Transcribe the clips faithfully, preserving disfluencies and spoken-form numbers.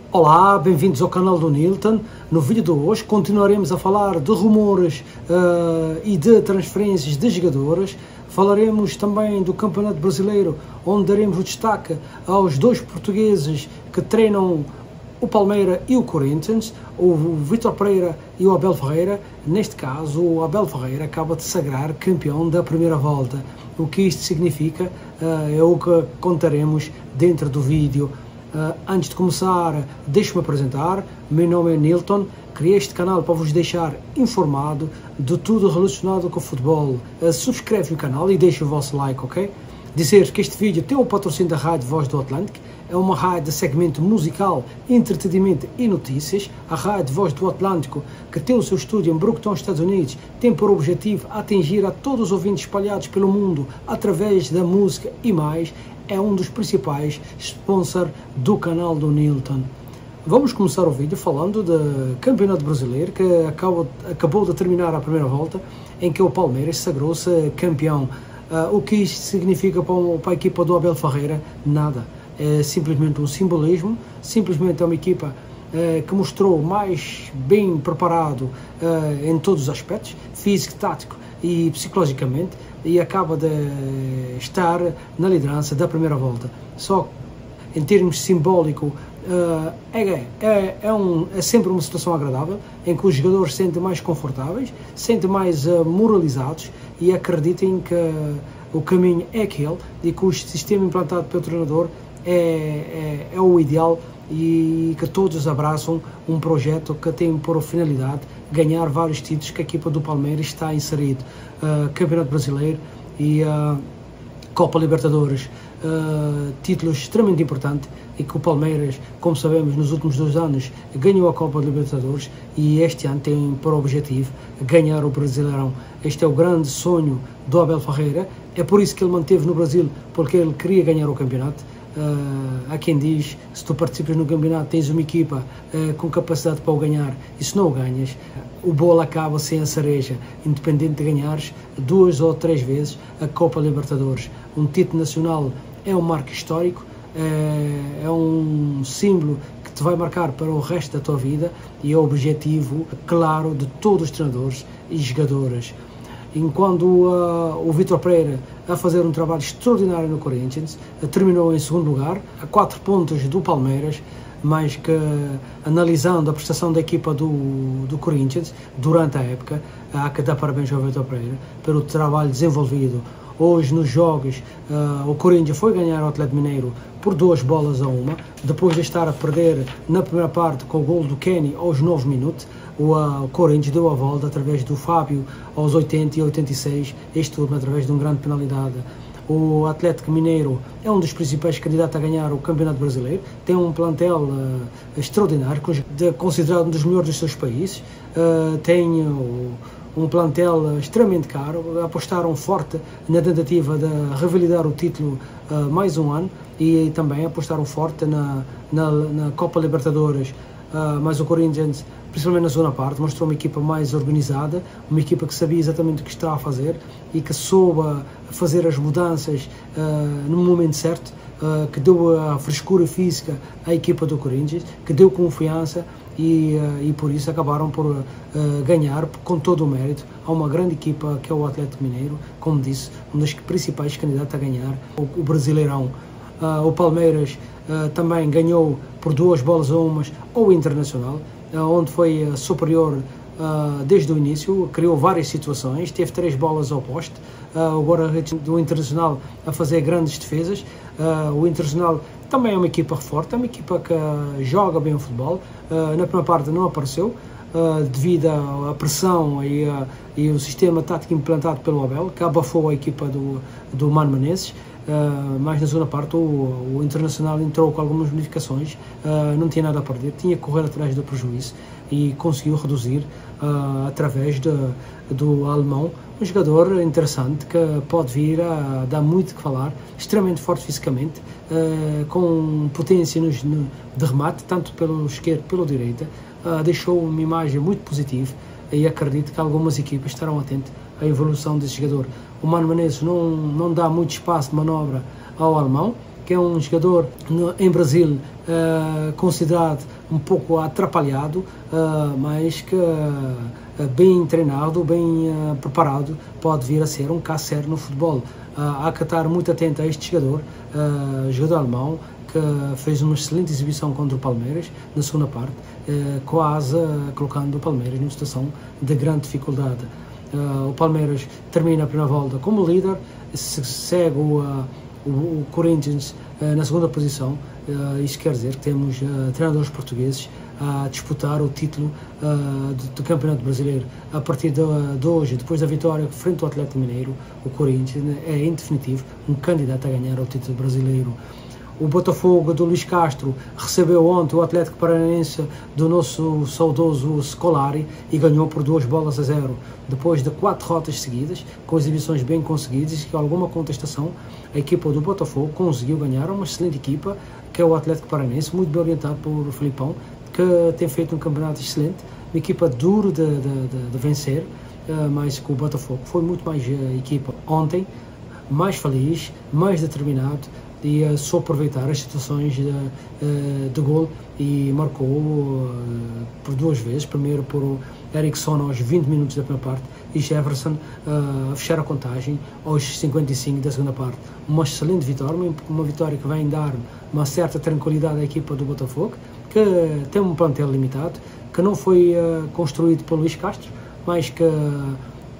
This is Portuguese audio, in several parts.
Olá, bem-vindos ao canal do Nilton. No vídeo de hoje continuaremos a falar de rumores uh, e de transferências de jogadores. Falaremos também do Campeonato Brasileiro, onde daremos o destaque aos dois portugueses que treinam o Palmeiras e o Corinthians, o Vítor Pereira e o Abel Ferreira. Neste caso, o Abel Ferreira acaba de sagrar campeão da primeira volta. O que isto significa uh, é o que contaremos dentro do vídeo. Uh, antes de começar, deixe-me apresentar. Meu nome é Nilton. Criei este canal para vos deixar informado de tudo relacionado com o futebol. Uh, subscreve o canal e deixe o vosso like, ok? Dizer que este vídeo tem o patrocínio da Rádio Voz do Atlântico. É uma rádio de segmento musical, entretenimento e notícias. A Rádio Voz do Atlântico, que tem o seu estúdio em Brookton, Estados Unidos, tem por objetivo atingir a todos os ouvintes espalhados pelo mundo através da música e mais. É um dos principais sponsors do canal do Nilton. Vamos começar o vídeo falando do Campeonato Brasileiro, que acabou, acabou de terminar a primeira volta, em que o Palmeiras sagrou-se campeão. Uh, o que isto significa para, para a equipa do Abel Ferreira? Nada. É simplesmente um simbolismo, simplesmente é uma equipa uh, que mostrou mais bem preparado uh, em todos os aspectos, físico, tático e psicologicamente, e acaba de estar na liderança da primeira volta. Só em termos simbólicos, uh, é, é, é, um, é sempre uma situação agradável, em que os jogadores se sentem mais confortáveis, se sentem mais uh, moralizados e acreditem que uh, o caminho é aquele e que o sistema implantado pelo treinador é, é, é o ideal, e que todos abraçam um projeto que tem por finalidade ganhar vários títulos que a equipa do Palmeiras está inserido. Uh, Campeonato Brasileiro e uh, Copa Libertadores, uh, títulos extremamente importantes, e que o Palmeiras, como sabemos, nos últimos dois anos ganhou a Copa Libertadores e este ano tem por objetivo ganhar o Brasileirão. Este é o grande sonho do Abel Ferreira, é por isso que ele manteve no Brasil, porque ele queria ganhar o campeonato. Uh, há quem diz, se tu participas no campeonato tens uma equipa uh, com capacidade para o ganhar, e se não o ganhas, o bolo acaba sem a cereja, independente de ganhares duas ou três vezes a Copa Libertadores. Um título nacional é um marco histórico, é, é um símbolo que te vai marcar para o resto da tua vida, e é o objetivo claro de todos os treinadores e jogadores. Enquanto uh, o Vítor Pereira, a fazer um trabalho extraordinário no Corinthians, uh, terminou em segundo lugar, a quatro pontos do Palmeiras, mas que, uh, analisando a prestação da equipa do, do Corinthians durante a época, uh, há que dar parabéns ao Vítor Pereira pelo trabalho desenvolvido. Hoje, nos jogos, uh, o Corinthians foi ganhar ao Atlético Mineiro por duas bolas a uma, depois de estar a perder na primeira parte com o gol do Kenny aos nove minutos. O, uh, o Corinthians deu a volta através do Fábio aos oitenta e oitenta e seis, este turno através de uma grande penalidade. O Atlético Mineiro é um dos principais candidatos a ganhar o Campeonato Brasileiro, tem um plantel uh, extraordinário, considerado um dos melhores dos seus países, uh, tem uh, um plantel extremamente caro, apostaram forte na tentativa de revalidar o título uh, mais um ano, e também apostaram forte na, na, na Copa Libertadores. Uh, mas o Corinthians, principalmente na segunda parte, mostrou uma equipa mais organizada, uma equipa que sabia exatamente o que estava a fazer e que soube fazer as mudanças uh, no momento certo, uh, que deu a frescura física à equipa do Corinthians, que deu confiança, e, uh, e por isso acabaram por uh, ganhar com todo o mérito a uma grande equipa que é o Atlético Mineiro, como disse, um dos principais candidatos a ganhar o, o Brasileirão. Uh, o Palmeiras uh, também ganhou por duas bolas a umas ao Internacional, uh, onde foi uh, superior uh, desde o início, criou várias situações, teve três bolas ao poste. Uh, o guarda-redes do Internacional a fazer grandes defesas. Uh, o Internacional também é uma equipa forte, é uma equipa que uh, joga bem o futebol. Uh, na primeira parte não apareceu, Uh, devido à pressão e, uh, e o sistema tático implantado pelo Abel, que abafou a equipa do, do Mano Menezes. Uh, mas na segunda parte o, o Internacional entrou com algumas modificações, uh, não tinha nada a perder, tinha que correr atrás do prejuízo e conseguiu reduzir uh, através de, do alemão, um jogador interessante que pode vir a dar muito que falar, extremamente forte fisicamente, uh, com potência nos, no, de remate, tanto pelo esquerdo pelo direita. Uh, deixou uma imagem muito positiva, e acredito que algumas equipas estarão atentas à evolução desse jogador. O Mano Menezes não, não dá muito espaço de manobra ao alemão, que é um jogador no, em Brasil uh, considerado um pouco atrapalhado, uh, mas que uh, bem treinado, bem uh, preparado, pode vir a ser um caso sério no futebol. Uh, há que estar muito atento a este jogador, uh, jogador alemão, que fez uma excelente exibição contra o Palmeiras na segunda parte, uh, quase uh, colocando o Palmeiras numa situação de grande dificuldade. Uh, o Palmeiras termina a primeira volta como líder, se segue o, uh, o, o Corinthians uh, na segunda posição. Uh, isto quer dizer que temos uh, treinadores portugueses a disputar o título uh, do, do Campeonato Brasileiro. A partir de, de hoje, depois da vitória frente ao Atlético Mineiro, o Corinthians é, em definitivo, um candidato a ganhar o título brasileiro. O Botafogo do Luís Castro recebeu ontem o Atlético Paranaense do nosso saudoso Scolari e ganhou por duas bolas a zero. Depois de quatro derrotas seguidas, com exibições bem conseguidas e com alguma contestação, a equipa do Botafogo conseguiu ganhar uma excelente equipa, que é o Atlético Paranaense, muito bem orientado por Filipão, que tem feito um campeonato excelente, uma equipa dura de, de, de, de vencer, mas com o Botafogo foi muito mais a equipa ontem, mais feliz, mais determinado, e uh, só aproveitar as situações de, uh, de gol e marcou uh, por duas vezes, primeiro por o Eriksson aos vinte minutos da primeira parte e Jefferson uh, a fechar a contagem aos cinquenta e cinco da segunda parte. Uma excelente vitória, uma, uma vitória que vai dar uma certa tranquilidade à equipa do Botafogo, que tem um plantel limitado, que não foi uh, construído por Luís Castro, mas que uh,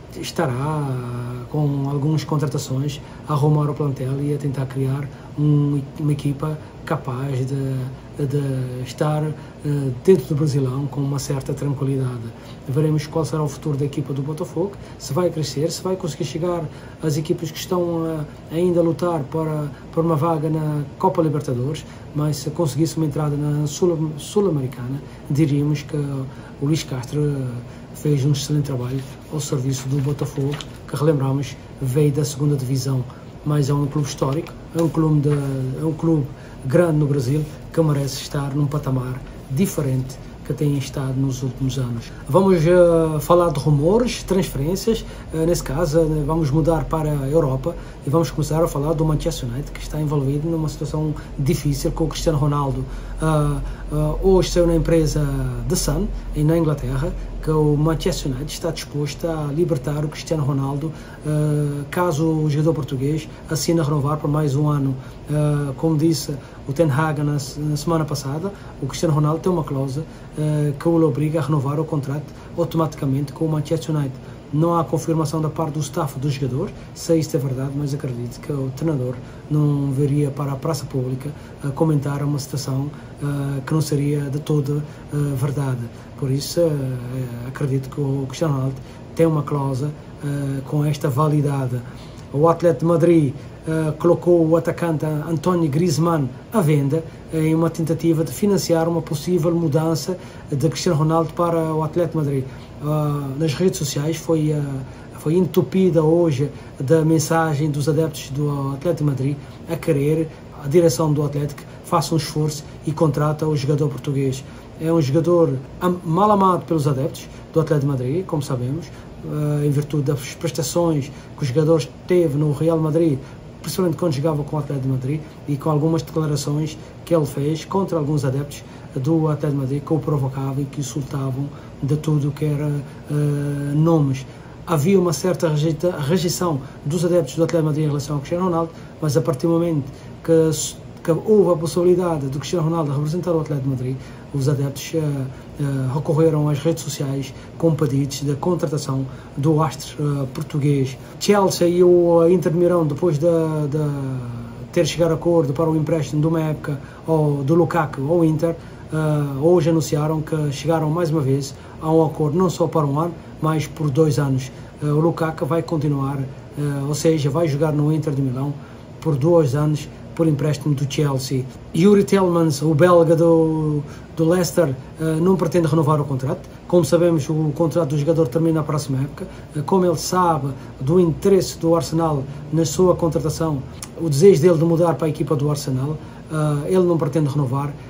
estará uh, com algumas contratações a arrumar o plantel e a tentar criar um, uma equipa capaz de, de estar uh, dentro do Brasilão com uma certa tranquilidade. Veremos qual será o futuro da equipa do Botafogo, se vai crescer, se vai conseguir chegar às equipas que estão uh, ainda a lutar para, para uma vaga na Copa Libertadores, mas se conseguisse uma entrada na Sul, Sul-Americana, diríamos que uh, o Luís Castro uh, fez um excelente trabalho ao serviço do Botafogo, que relembramos veio da segunda divisão, mas é um clube histórico, é um clube, de, é um clube grande no Brasil, que merece estar num patamar diferente que tem estado nos últimos anos. Vamos uh, falar de rumores, transferências, uh, nesse caso uh, vamos mudar para a Europa e vamos começar a falar do Manchester United, que está envolvido numa situação difícil com o Cristiano Ronaldo. Uh, uh, hoje saiu na empresa The Sun, na Inglaterra, que o Manchester United está disposto a libertar o Cristiano Ronaldo uh, caso o jogador português assine a renovar por mais um ano. Uh, como disse o Ten Hag na, na semana passada, o Cristiano Ronaldo tem uma cláusula uh, que o obriga a renovar o contrato automaticamente com o Manchester United. Não há confirmação da parte do staff do jogador, se isso é verdade, mas acredito que o treinador não viria para a praça pública a comentar uma situação uh, que não seria de toda uh, verdade. Por isso, uh, acredito que o Cristiano Ronaldo tem uma cláusula uh, com esta validade. O Atlético de Madrid uh, colocou o atacante António Griezmann à venda em uma tentativa de financiar uma possível mudança de Cristiano Ronaldo para o Atlético de Madrid. Uh, nas redes sociais foi, uh, foi entupida hoje da mensagem dos adeptos do Atlético de Madrid a querer a direção do Atlético faça um esforço e contrata o jogador português. É um jogador mal amado pelos adeptos do Atlético de Madrid, como sabemos, uh, em virtude das prestações que o jogador teve no Real Madrid, principalmente quando jogava com o Atlético de Madrid, e com algumas declarações que ele fez contra alguns adeptos do Atlético de Madrid que o provocavam e que insultavam de tudo que era uh, nomes. Havia uma certa rejeita, rejeição dos adeptos do Atlético de Madrid em relação ao Cristiano Ronaldo, mas a partir do momento que, que houve a possibilidade do Cristiano Ronaldo representar o Atlético de Madrid, os adeptos uh, uh, recorreram às redes sociais com pedidos de contratação do astro uh, português. Chelsea e o Inter de Milão, depois de, de ter chegado a acordo para o empréstimo de uma época ao, do Lukaku ao Inter, uh, hoje anunciaram que chegaram mais uma vez a um acordo não só para um ano, mas por dois anos. Uh, o Lukaku vai continuar, uh, ou seja, vai jogar no Inter de Milão por dois anos por empréstimo do Chelsea. Yuri Tielemans, o belga do, do Leicester, uh, não pretende renovar o contrato. Como sabemos, o contrato do jogador termina a próxima época. Uh, como ele sabe do interesse do Arsenal na sua contratação, o desejo dele de mudar para a equipa do Arsenal, uh, ele não pretende renovar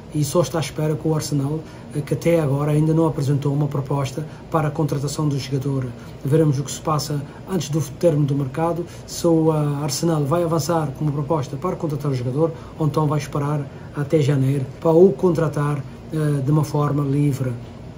e só está à espera com o Arsenal, que até agora ainda não apresentou uma proposta para a contratação do jogador. Veremos o que se passa antes do término do mercado, se o Arsenal vai avançar com uma proposta para contratar o jogador ou então vai esperar até janeiro para o contratar uh, de uma forma livre.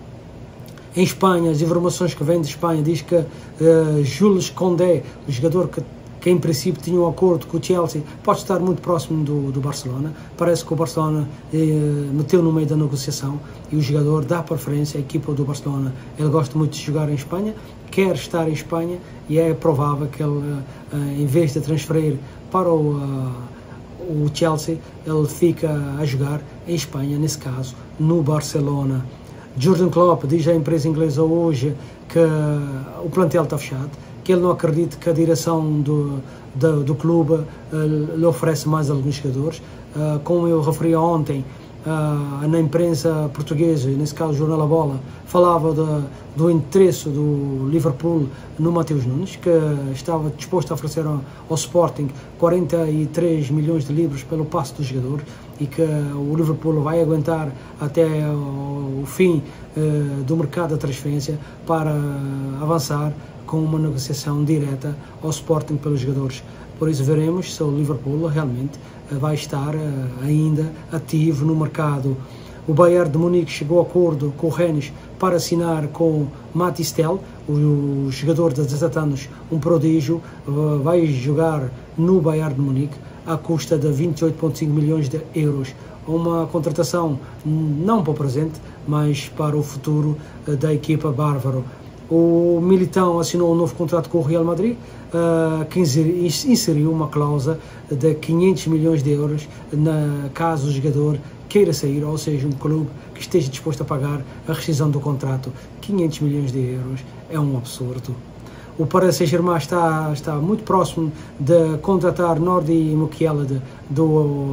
Em Espanha, as informações que vêm de Espanha diz que uh, Jules Koundé, o jogador que que em princípio tinha um acordo com o Chelsea, pode estar muito próximo do, do Barcelona. Parece que o Barcelona eh, meteu no meio da negociação e o jogador dá preferência à equipa do Barcelona. Ele gosta muito de jogar em Espanha, quer estar em Espanha e é provável que ele, eh, em vez de transferir para o, uh, o Chelsea, ele fica a jogar em Espanha, nesse caso, no Barcelona. Jurgen Klopp diz à imprensa inglesa hoje que uh, o plantel está fechado, que ele não acredita que a direção do, do, do clube uh, lhe oferece mais alguns jogadores. Uh, como eu referi ontem, uh, na imprensa portuguesa, nesse caso o Jornal A Bola, falava de, do interesse do Liverpool no Mateus Nunes, que estava disposto a oferecer ao, ao Sporting quarenta e três milhões de libras pelo passe do jogador e que o Liverpool vai aguentar até o, o fim uh, do mercado da transferência para uh, avançar com uma negociação direta ao Sporting pelos jogadores. Por isso veremos se o Liverpool realmente vai estar ainda ativo no mercado. O Bayern de Munique chegou a acordo com o Rennes para assinar com Mathys Tel, o jogador de dezassete anos, um prodígio, vai jogar no Bayern de Munique à custa de vinte e oito vírgula cinco milhões de euros. Uma contratação não para o presente, mas para o futuro da equipa bávaro. O Militão assinou um novo contrato com o Real Madrid, uh, que inseriu uma cláusula de quinhentos milhões de euros na caso o jogador queira sair, ou seja, um clube que esteja disposto a pagar a rescisão do contrato. quinhentos milhões de euros é um absurdo. O Paris Saint-Germain está, está muito próximo de contratar Nordi Mukiele do,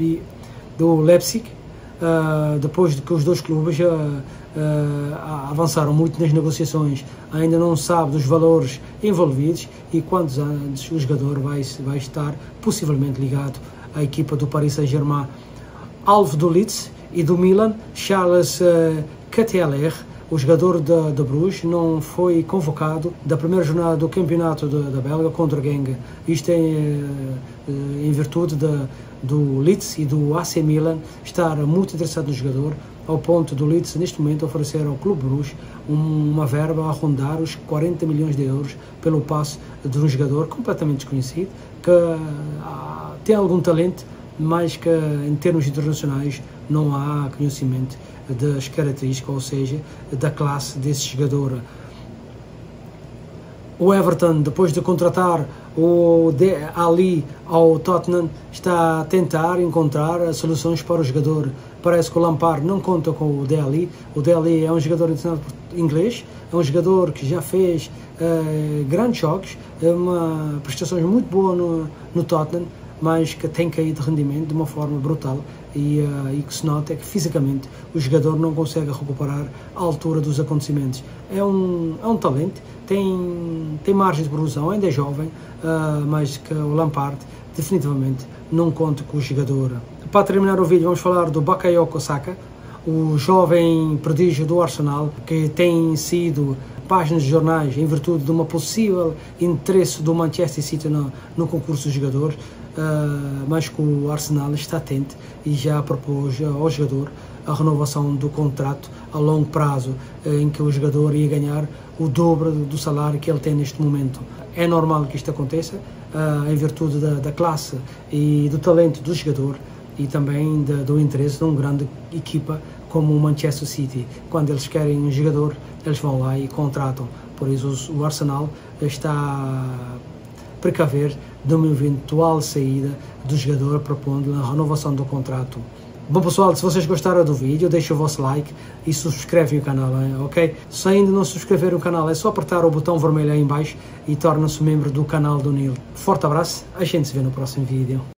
do Leipzig, uh, depois de que os dois clubes uh, Uh, avançaram muito nas negociações, ainda não sabe dos valores envolvidos e quantos anos o jogador vai, vai estar possivelmente ligado à equipa do Paris Saint-Germain. Alvo do Leeds e do Milan, Charles uh, Ketelaere, o jogador de, de Bruges, não foi convocado da primeira jornada do campeonato da Bélgica contra o Genk. Isto é uh, em virtude de, do Leeds e do A C Milan estar muito interessado no jogador, ao ponto do Leeds neste momento oferecer ao Clube Bruges uma verba a rondar os quarenta milhões de euros pelo passe de um jogador completamente desconhecido, que uh, tem algum talento, mas que em termos internacionais não há conhecimento das características, ou seja, da classe desse jogador. O Everton, depois de contratar o Dele Alli ao Tottenham, está a tentar encontrar soluções para o jogador. Parece que o Lampard não conta com o Dele Alli. O Dele Alli é um jogador internacional inglês, é um jogador que já fez uh, grandes jogos, é uma prestações muito boa no, no Tottenham, mas que tem caído de rendimento de uma forma brutal e, uh, e que se nota é que fisicamente o jogador não consegue recuperar a altura dos acontecimentos. É um, é um talento, tem, tem margem de progressão, ainda é jovem, uh, mas que o Lampard definitivamente não conta com o jogador. Para terminar o vídeo vamos falar do Bakayoko Saka, o jovem prodígio do Arsenal, que tem sido páginas de jornais em virtude de uma possível interesse do Manchester City no, no concurso de jogadores, uh, mas que o Arsenal está atento e já propôs ao jogador a renovação do contrato a longo prazo, uh, em que o jogador ia ganhar o dobro do salário que ele tem neste momento. É normal que isto aconteça, uh, em virtude da, da classe e do talento do jogador e também de, do interesse de uma grande equipa como o Manchester City. Quando eles querem um jogador, eles vão lá e contratam. Por isso o Arsenal está a precaver de uma eventual saída do jogador, propondo a renovação do contrato. Bom pessoal, se vocês gostaram do vídeo, deixem o vosso like e subscrevem o canal, ok? Se ainda não subscreveram o canal, é só apertar o botão vermelho aí em baixo e tornam-se membro do canal do Nil. Forte abraço, a gente se vê no próximo vídeo.